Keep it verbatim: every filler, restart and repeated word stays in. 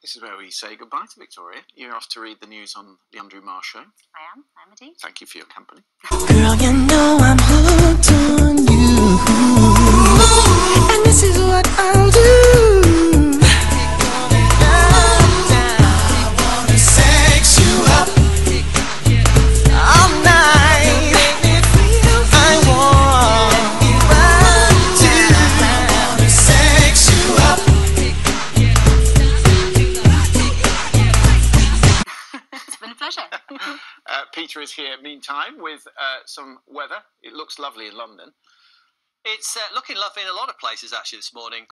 This is where we say goodbye to Victoria. You're off to read the news on the Andrew Marr Show. I am. I'm indeed. Thank you for your company. Girl, you know I'm hooked on you, and this is what I'll do. I wanna sex you up all night. I want to. I wanna sex you up. It's been a pleasure. uh, Peter is here, meantime, with uh, some weather. It looks lovely in London. It's uh, looking lovely in a lot of places, actually, this morning.